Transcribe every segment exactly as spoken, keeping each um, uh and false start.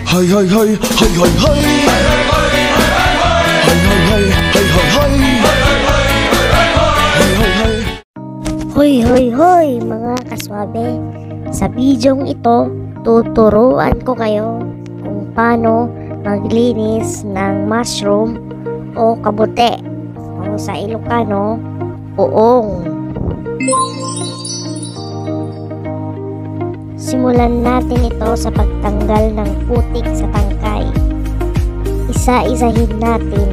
Hay hay hay, hay hay hay. Hay hay hay, hay hay hay. Hay hay hay. Hoy hoy hoy mga kaswabe. Sa bidyong ito, tuturuan ko kayo kung paano maglinis ng mushroom o kabute o sa Ilocano, uong. Simulan natin ito sa pagtanggal ng putik sa tangkay. Isa-isahin natin.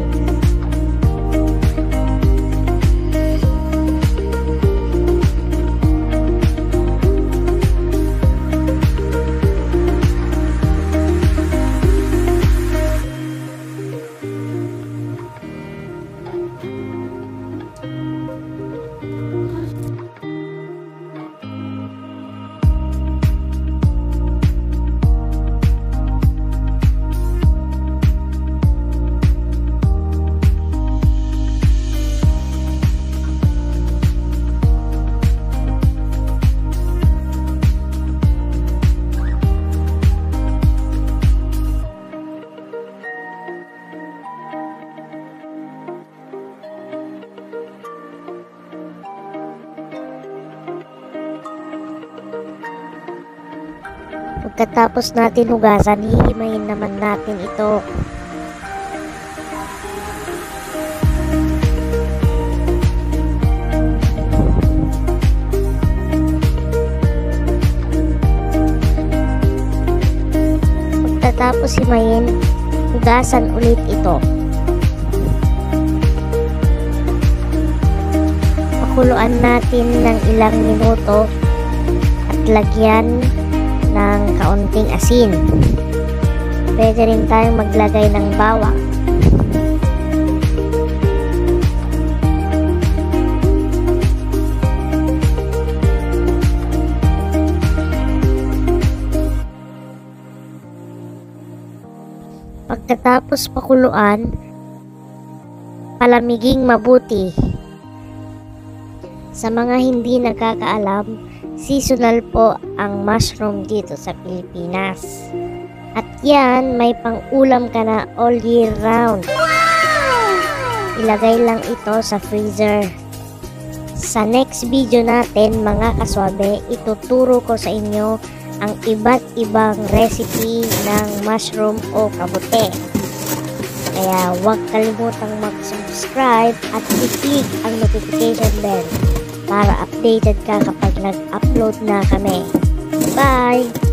Pagkatapos natin hugasan, hihimayin naman natin ito. Pagkatapos himayin, hugasan ulit ito. Pakuluan natin ng ilang minuto at lagyan ng kaunting asin. Pwede rin tayong maglagay ng bawang. Pagkatapos pakuluan, palamiging mabuti. Sa mga hindi nakakaalam, seasonal po ang mushroom dito sa Pilipinas. At yan, may pang-ulam ka na all year round. Ilagay lang ito sa freezer. Sa next video natin mga kaswabe, ituturo ko sa inyo ang iba't ibang recipe ng mushroom o kabute. Kaya huwag kalimutang mag-subscribe at i-click ang notification bell para updated ka kapag nag-upload na kami. Bye!